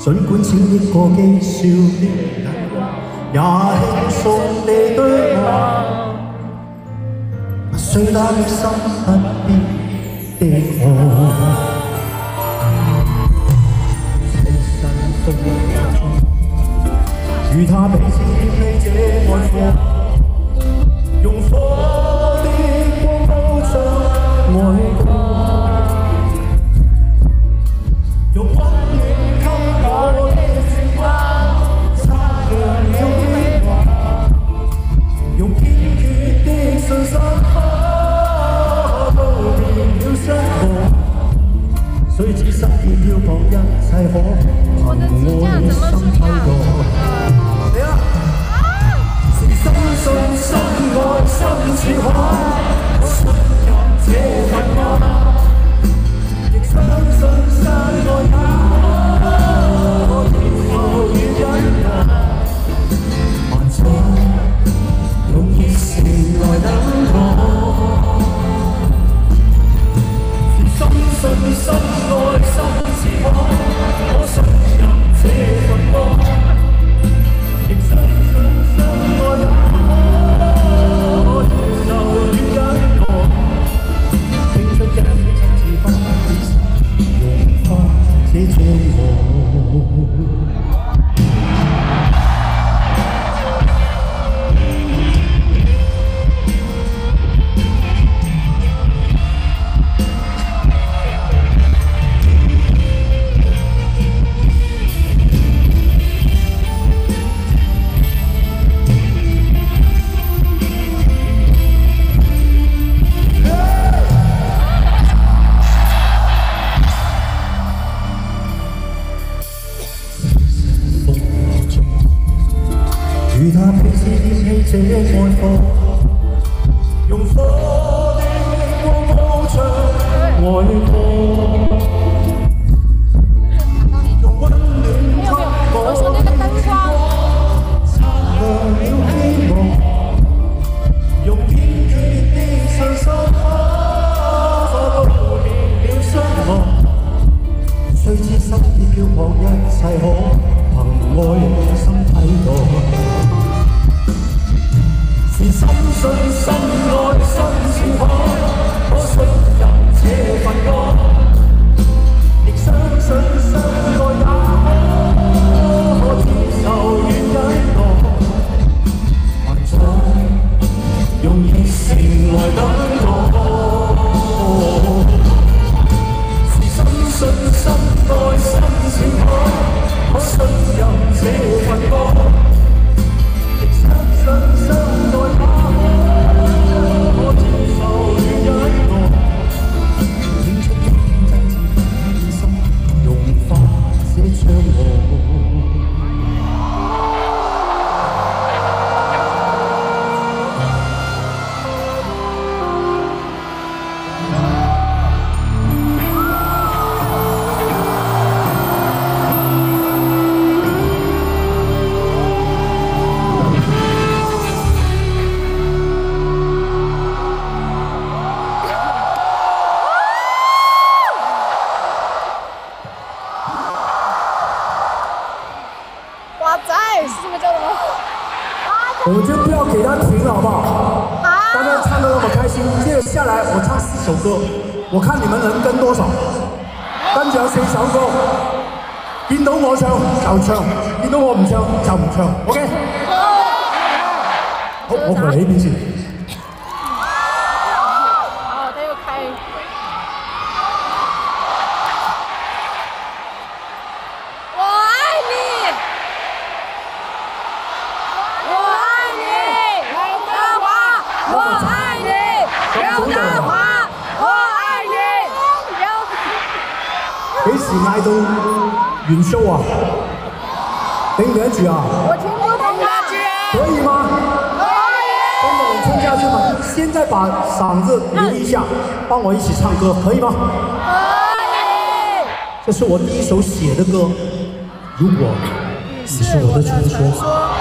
尽管千億個譏笑的人，也輕鬆地對我，雖擔心不必的我。 與他彼此獻起這愛火，用火的光鋪上愛歌，用溫暖給我的情話，擦亮了希望，用堅決的信心告別了失望，雖知失意漂泊一切可憑愛心替代。 深信深愛深似海，我信任這份愛，亦相信相愛也可以後與忍耐，還在用熱誠來等我。深信深愛深似海，我信任這份愛，亦相信相愛也。 與他彼此獻起這愛火，用火的光鋪上愛歌，用溫暖給我的情話，擦亮了希望，用堅決的信心告別了失望，雖知心已漂泊一切可憑愛心替代。 是深信深愛深似海，我信任這份愛，亦相信相愛也可接受與忍耐，還在用熱誠來等我。是深信深愛深似海，我信任這份愛。 相信相愛也可接受與忍耐，演出真摯真心，融化這障礙。我们就不要给他停了，好不好？大家唱得那么开心，接下来我唱4首歌，我看你们能跟多少。跟住有4首歌，見到我唱就唱，見到我唔唱就唔唱 ，OK？ 好，我過嚟呢邊先。 哦，他又開。我愛你。 幾時嗌到完 show 啊？頂唔頂得住啊？我聽不懂啊！可以嗎？可以。跟着我唱下去嗎？現在把嗓子留一下，幫我一起唱歌，可以嗎？可以。這是我第一首寫的歌，如果你是我的傳說。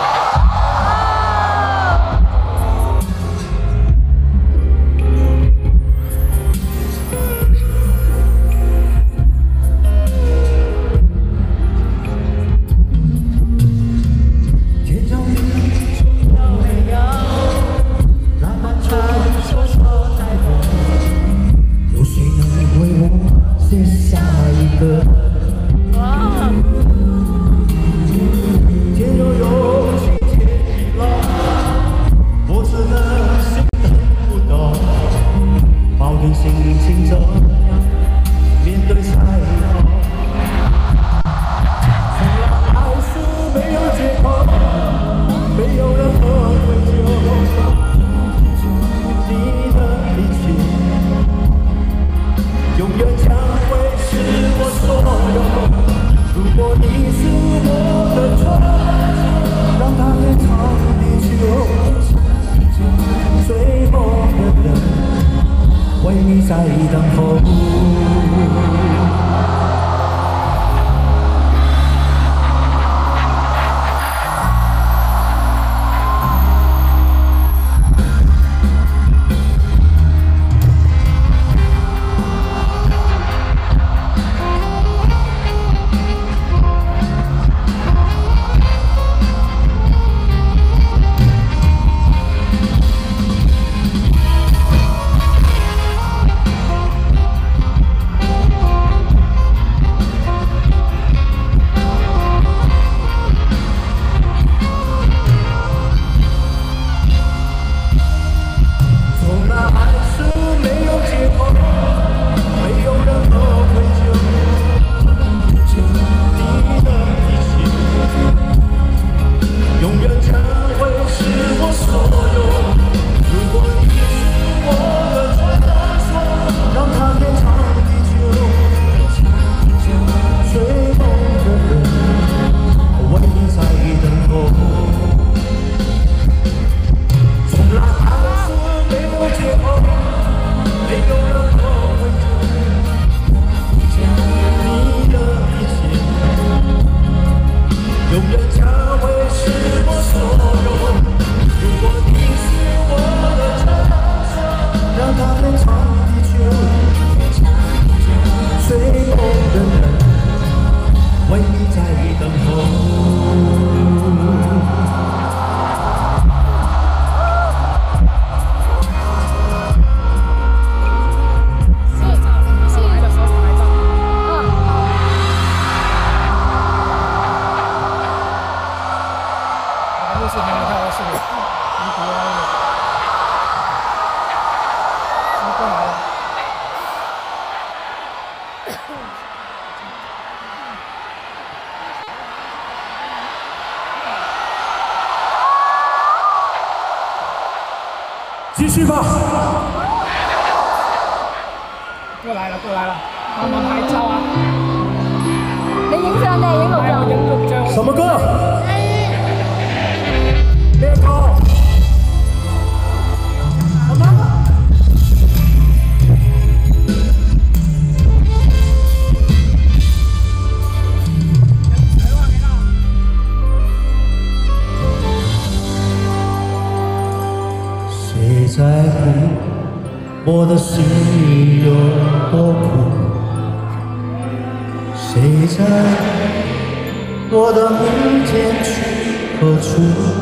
永远将会是我所有。如果你是我的船，让它天长地久，最后的人为你在等候。 继续吧。 过来了，慢慢拍照啊！ 你影相定影錄像？ 什麼歌？咩歌？ 谁在乎我的心里有多苦？谁在乎我的明天去何处？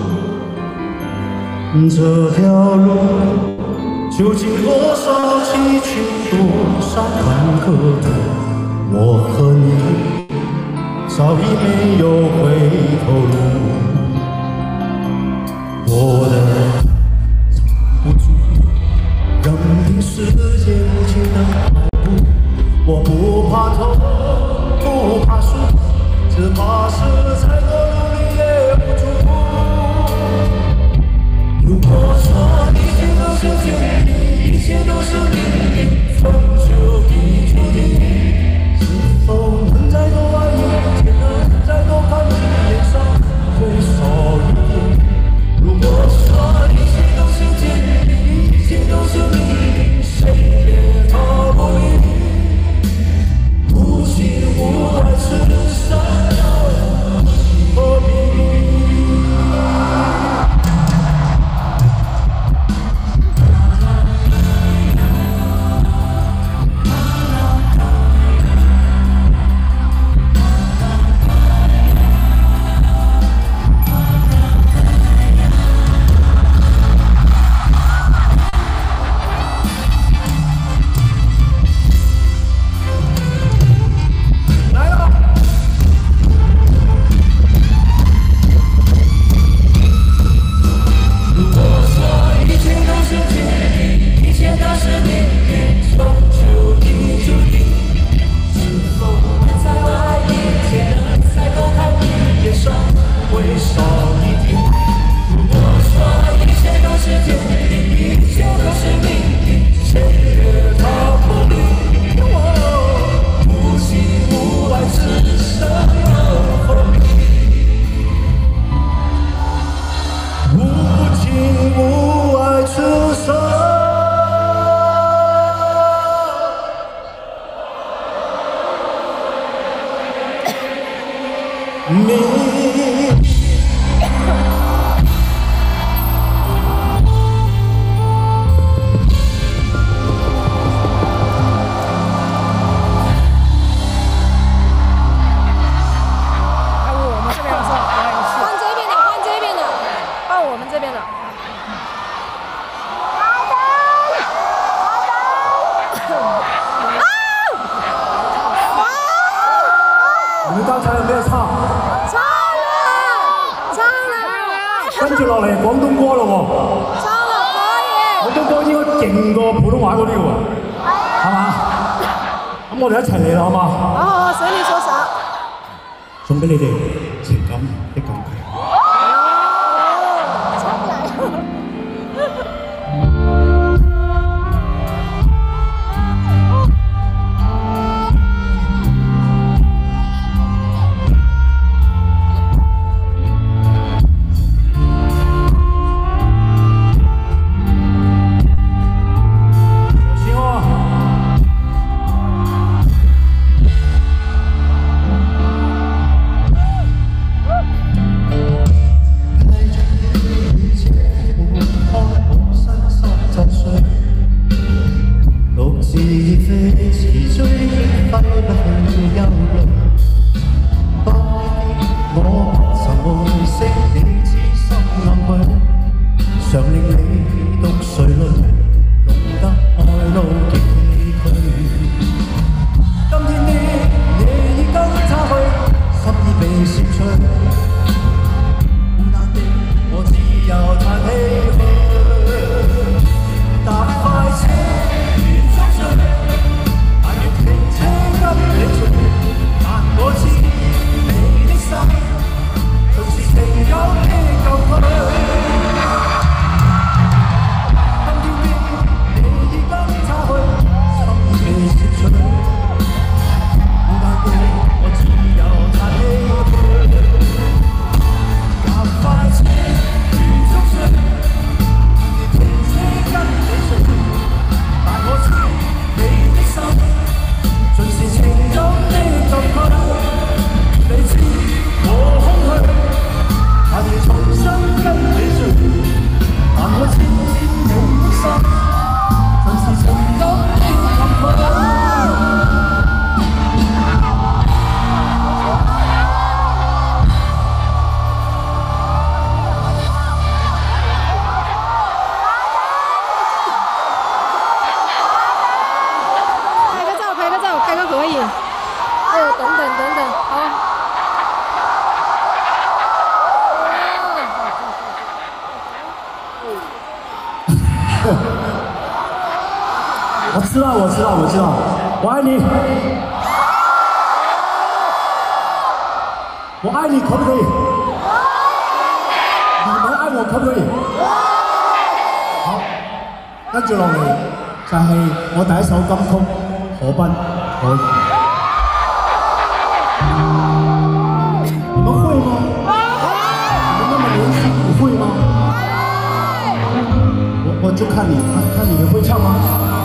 这条路究竟多少崎岖，多少坎坷途？我和你早已没有回头路。我的不住，任凭世界无情的摆布。我不怕痛，不怕输，只怕是再多努力也无助。如果说一切都是天意，一切都是命运，终究已注定。是否能再多爱一点，能再多看你脸上微笑一点？如果说一切都是天意，一切都是命运，谁也逃不离。无情无爱，世上何必？ 你。你们刚才有没有唱？ 唱了。 跟住落嚟廣東歌咯喎。 唱了可以。 廣東歌應該勁過普通話嗰啲喎，係嘛？咁我哋一齊嚟啦，好嘛？ 好，隨你說啥？ 送俾你哋情感的感覺。常令你獨垂淚，弄得愛路極崎嶇。今天的你已跟他去，心已被攝取，孤單的我只有嘆唏噓。搭快車如速水，但願停車跟你睡，但我知你的心盡是情感的舊區。我知道，我愛你，我愛你，可不可以？你們愛我可不可以？好，跟住落嚟就係我第一首金曲《可不可以》。你們會嗎？你們那麼年輕，你會嗎？我就看你會唱嗎？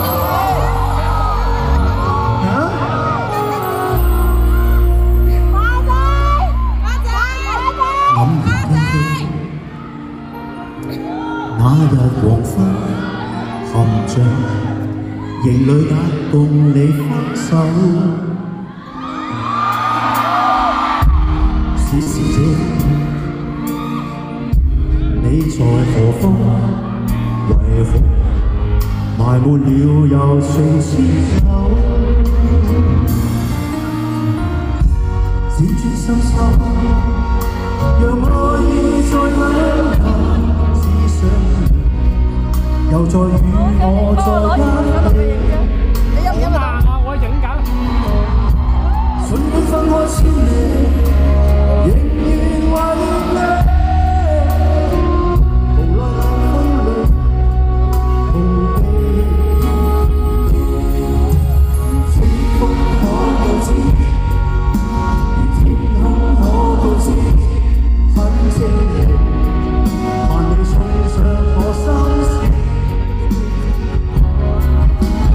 那日黃昏，含着營裏也共你分手。是時這你在何方？為何埋沒了又誰知有？輾轉心手，讓愛意再溫柔。又再與我在一起。 你飲唔飲啊？我影緊。 儘管分開千里，仍然懷念你。無奈冷風裏逃避，似風可告知，如天空可告知，很清晰，盼你衝上我心事。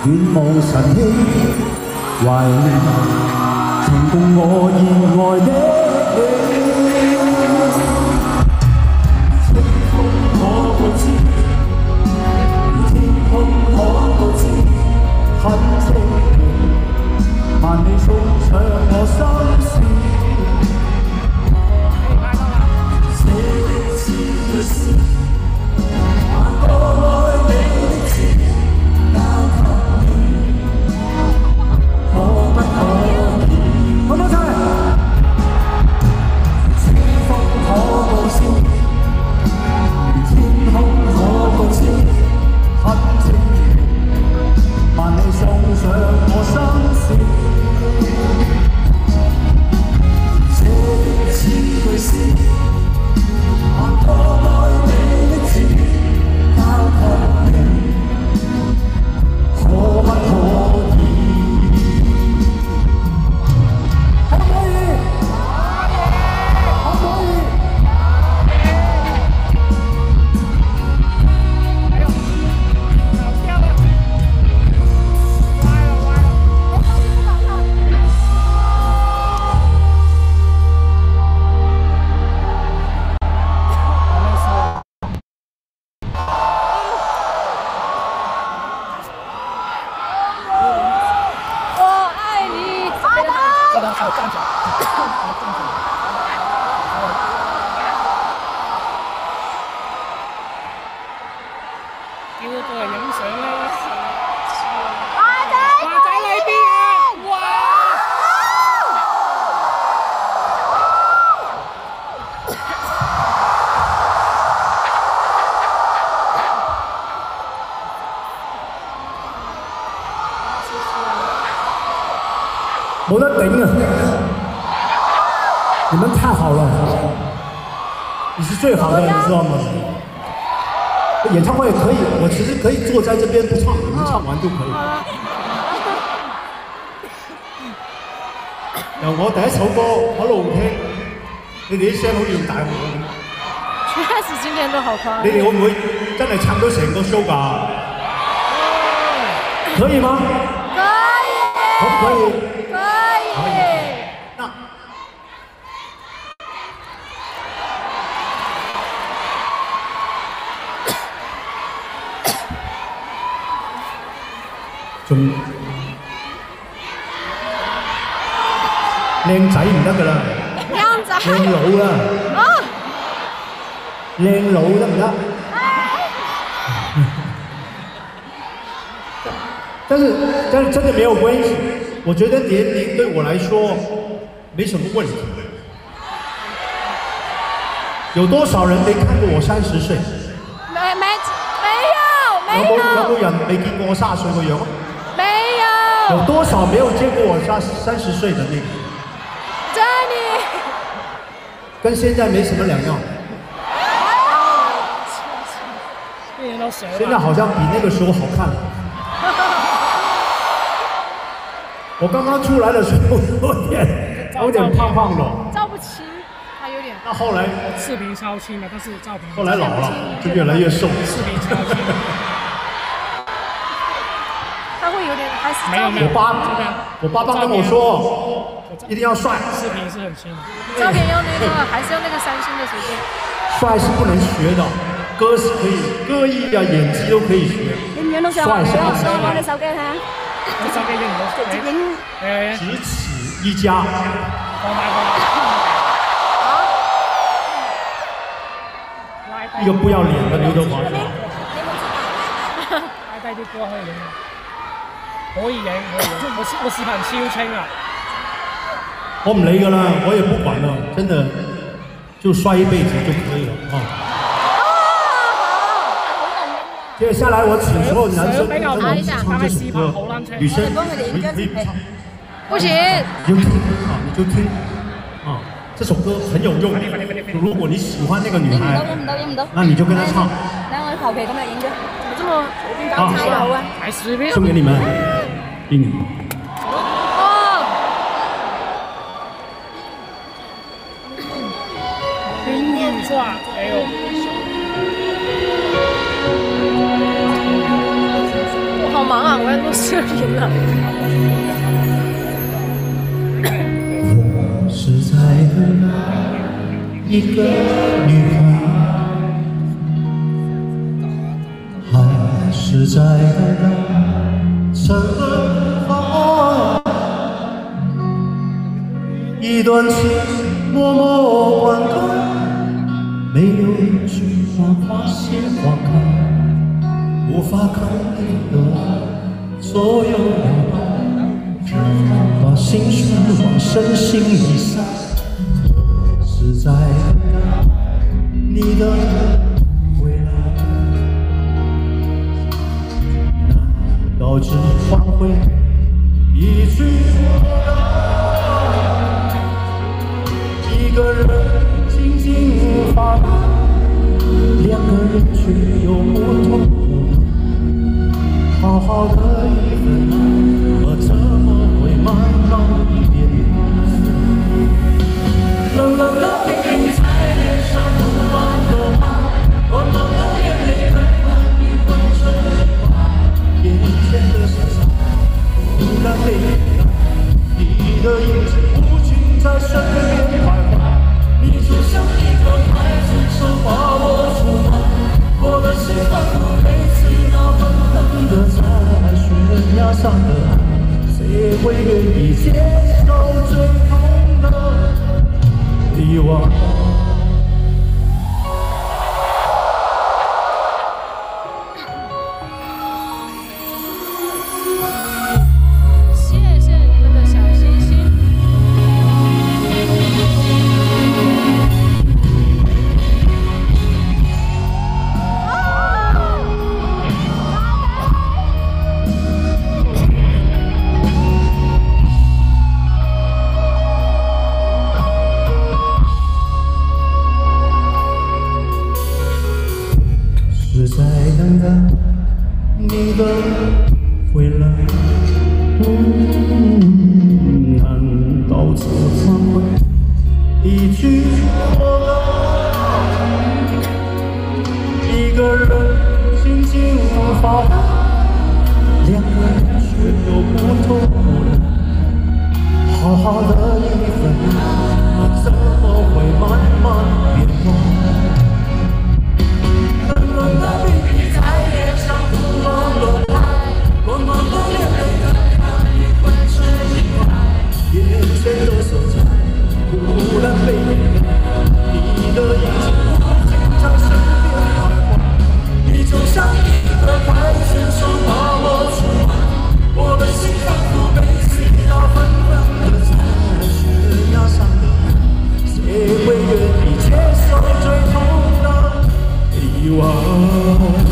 願望神興，為重共我熱愛的你。清風可告知，天空可告知，很清明，萬里送上我心事。這次對視，還多愛你的字。 冇得頂啊！你們太好了，你是最好的，你知道嗎？演唱會可以，我其實可以坐在這邊不唱，你們唱完就可以。由我第一首歌一路聽，你哋啲聲好似用大鑊咁。 確實今天都好誇。 你哋會唔會真係唱到成個 show 㗎？可以嗎？可以。可唔可以？ 仲靚仔唔得㗎啦，靚佬啦，靚佬得唔得？但是真的沒有關係，我覺得年齡對我來說沒什麼問題。有多少人沒看過我30歲？沒有冇人沒見過我30歲個樣啊？ 有多少沒有見過我30歲的那個？真的，跟現在沒什麼兩樣。現在好像比那個時候好看。我剛剛出來的時候有點胖胖的。 照不清，他有點。 那後來視頻超輕的，但是照片。 後來老了，就越來越瘦。 視頻超輕。 沒有， 我爸跟我說，一定要帥。 視頻是很輕的。 照片用那個，還是用那個3星的隨便。 帥是不能學的，歌是可以，歌藝啊、演技都可以學。帥是不能學的。 我哋手機睇下。 手機影唔到，直影。 只此一家。一個不要臉的劉德華。 拉低啲歌可以影。 可以影，我視頻超清啊！ 我唔理㗎啦，我也不管了，真的就帥一輩子就可以了啊！接下來我請所有男生跟我一起唱這首歌，女生可以不唱， 不行， 你就聽啊，你就聽啊，這首歌很有用。如果你喜歡那個女孩，那你就跟她唱。 等我求其咁嚟影啫，這麼隨便交差好啊！ 還隨便。 送給你們。 給你。 冰雨刷，哎呦！ 好忙啊！ 我要录视频了。 我是在等一个女孩，还是在等晨发？一段情默默灌溉，没有一句话花谢花开，无法肯定的左右摇摆，把心事往深心里塞，是在等你的回来，难道只换回一句话？一个人静静发呆，两个人却又不同。好好的一份爱，我怎么会慢慢变淡？冷冷的冰雨在脸上不断的爬，暖暖的眼泪慢慢地混成一块。眼前的世界忽然被掩盖，你的影子无情在身边徘徊。你就像一个刽子手把我出卖，我的心反复每次那狠狠的在悬崖上的爱，谁会愿意接受最痛的遗忘？ 谢谢你们的小心心。 是在等待你的回来，难道只换回一句话？一个人静静发呆，两个人却又不同了。好好的一份爱，怎么会慢慢变忘？冷冷的冰雨在脸上不断地拍，暖暖的眼泪刚刚已混成一块。眼前的色彩忽然被掩盖，你的影子无情在身边徘徊。你就像一个刽子手把我出卖，我的心仿佛被刺刀狠狠地在悬崖上的爱，谁会愿意接受最痛的遗忘？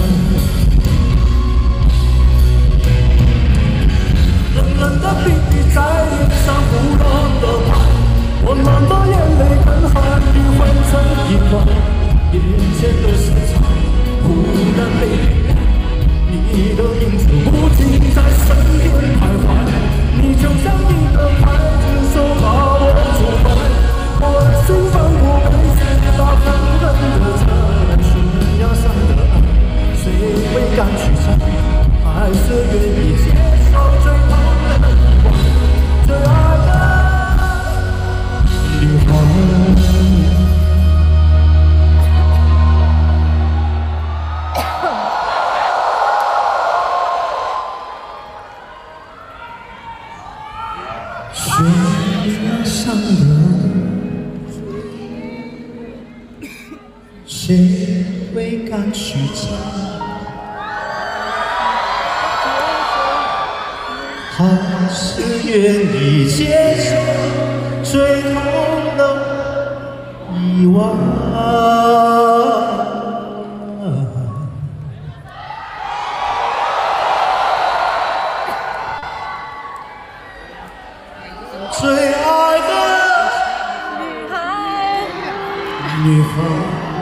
冷冷的冰雨在脸上不断地拍，温暖的眼泪跟寒雨混成一块。眼前的色彩忽然被掩盖，你的影子无情在身边徘徊。你就像一个刽子手把我出卖，我的心仿佛被刺刀狠狠地在悬崖上的爱，谁会敢去猜？还是愿意接受最痛的遗忘？最爱的女孩。悬崖上的谁会敢去猜？还是愿意接受最痛的遗忘？最爱的女孩。